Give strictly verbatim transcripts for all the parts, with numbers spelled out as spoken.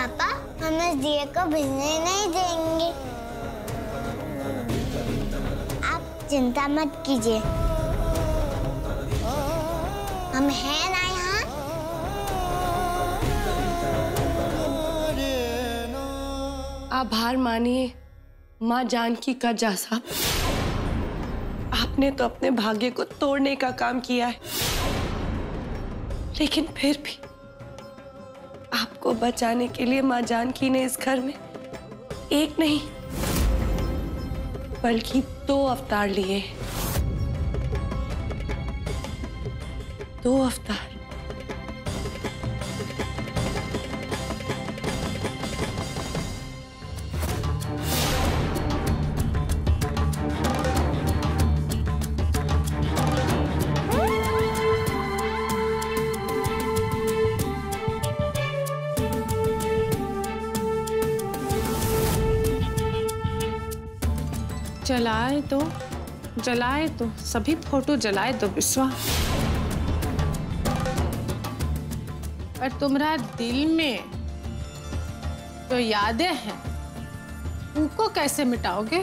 पापा हम इस दिए को बुझने नहीं देंगे। आप चिंता मत कीजिए, हम हैं ना यहाँ। आभार मानिए माँ जानकी का जा साहब, आपने तो अपने भाग्य को तोड़ने का काम किया है, लेकिन फिर भी आपको बचाने के लिए माँ जानकी ने इस घर में एक नहीं बल्कि दो अवतार लिए। दो अवतार। जलाए तो जलाए तो सभी फोटो जलाए दो बिस्वा, पर तुम्हारा दिल में जो यादें हैं उनको कैसे मिटाओगे?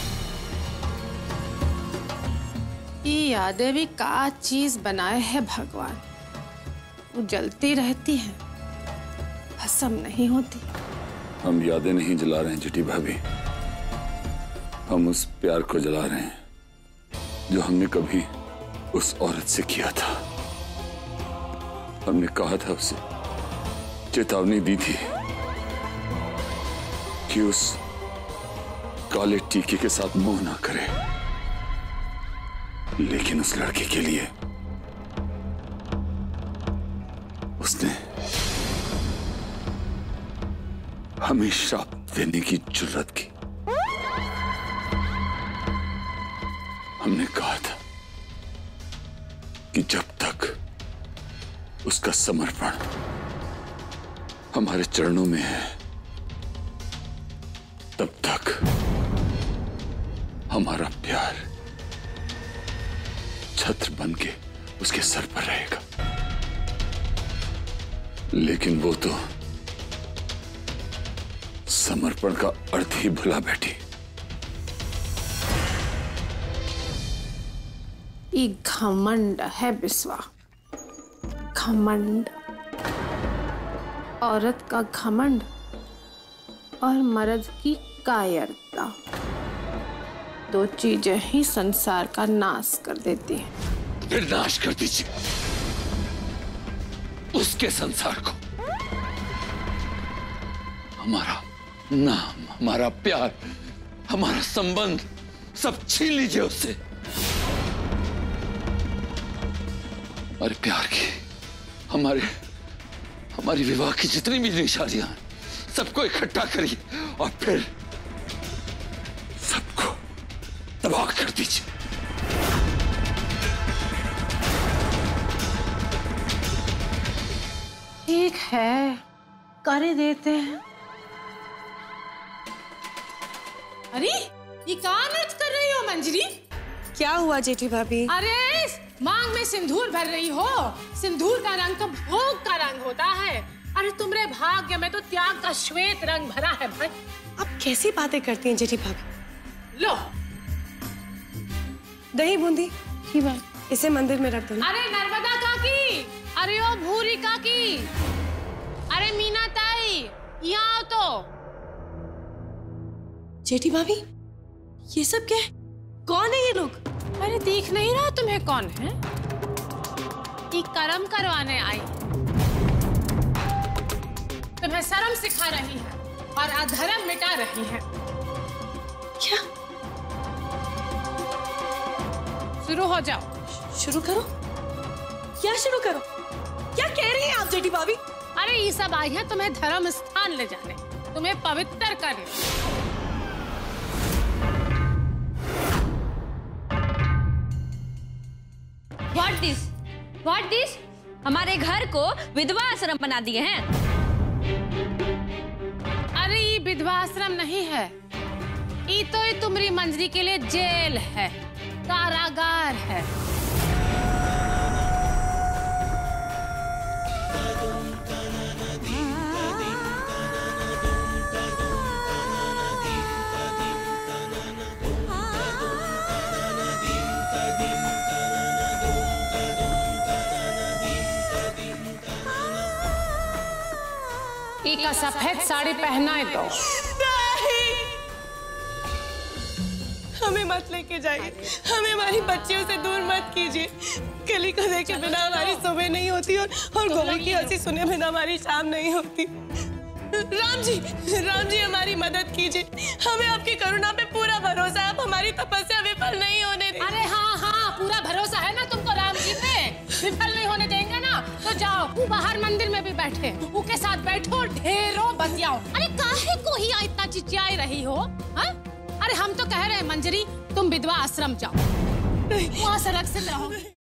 ये यादें भी का चीज बनाए है भगवान, वो जलती रहती है, भस्म नहीं होती। हम यादें नहीं जला रहे हैं चिटी भाभी, हम उस प्यार को जला रहे हैं जो हमने कभी उस औरत से किया था। हमने कहा था उसे, चेतावनी दी थी कि उस काले टीके के साथ मोह ना करे, लेकिन उस लड़के के लिए उसने हमें श्राप देने की जुर्रत की। हमने कहा था कि जब तक उसका समर्पण हमारे चरणों में है तब तक हमारा प्यार छत्र बन के उसके सर पर रहेगा। लेकिन वो तो समर्पण का अर्थ ही भुला बैठी। ये घमंड है बिस्वा, घमंड। औरत का घमंड और मर्द की कायरता, दो चीजें ही संसार का नाश कर देती हैं। फिर नाश कर दीजिए उसके संसार को। हमारा नाम, हमारा प्यार, हमारा संबंध सब छीन लीजिए उससे। हमारे प्यार की, हमारे हमारी विवाह की जितनी भी निशानियां हैं सबको इकट्ठा करिए और फिर सबको तबाह कर दीजिए। ठीक है, कर ही देते हैं। अरे ये कहाँ नृत्य कर रही हो मंजरी? क्या हुआ जेठी भाभी? अरे मांग में सिंदूर भर रही हो। सिंदूर का रंग तो भोग का रंग होता है। अरे तुम्हारे भाग्य में तो त्याग का श्वेत रंग भरा है भाई। आप कैसी बातें करती हैं जेठी भाभी? लो दही बूंदी की बात, इसे मंदिर में रख दो। अरे नर्मदा काकी, अरे ओ भूरी काकी, अरे मीना ताई, यहाँ आओ तो। जेठी भाभी ये सब क्या है? कौन है ये लोग? अरे देख नहीं रहा तुम्हें कौन है? ये कर्म करवाने आई, तुम्हें शर्म सिखा रही है और अधर्म मिटा रही है। क्या? शुरू हो जाओ। शुरू करो? क्या शुरू करो? क्या कह रही हैं आप जेठी भाभी? अरे ये सब आई है तुम्हें धर्म स्थान ले जाने, तुम्हें पवित्र करने। What this? What this? हमारे घर को विधवा आश्रम बना दिए हैं। अरे ये विधवा आश्रम नहीं है, ये तो ये तुम्हारी मंजरी के लिए जेल है, कारागार है। एक सफेद साड़ी पहनाए दो। हमें मत लेके जाइए, हमें हमारी बच्चियों से दूर मत कीजिए। कली को देखे बिना हमारी सुबह नहीं होती और और गोली की हंसी सुने बिना हमारी शाम नहीं होती। राम जी, राम जी हमारी मदद कीजिए, हमें आपकी करुणा पे पूरा भरोसा है। आप हमारी तपस्या विफल नहीं होने देंगे। अरे हाँ हाँ, पूरा भरोसा है ना तुमको राम जी पे। विफल नहीं होने देंगे ना, तो जाओ वो बाहर मंदिर में भी बैठे, उनके साथ बैठो, ढेरों बतियाओ। अरे काहे को ही इतना चिचियाई रही हो? हा? अरे हम तो कह रहे हैं मंजरी, तुम विधवा आश्रम जाओ, वहाँ से रक्षित रहो।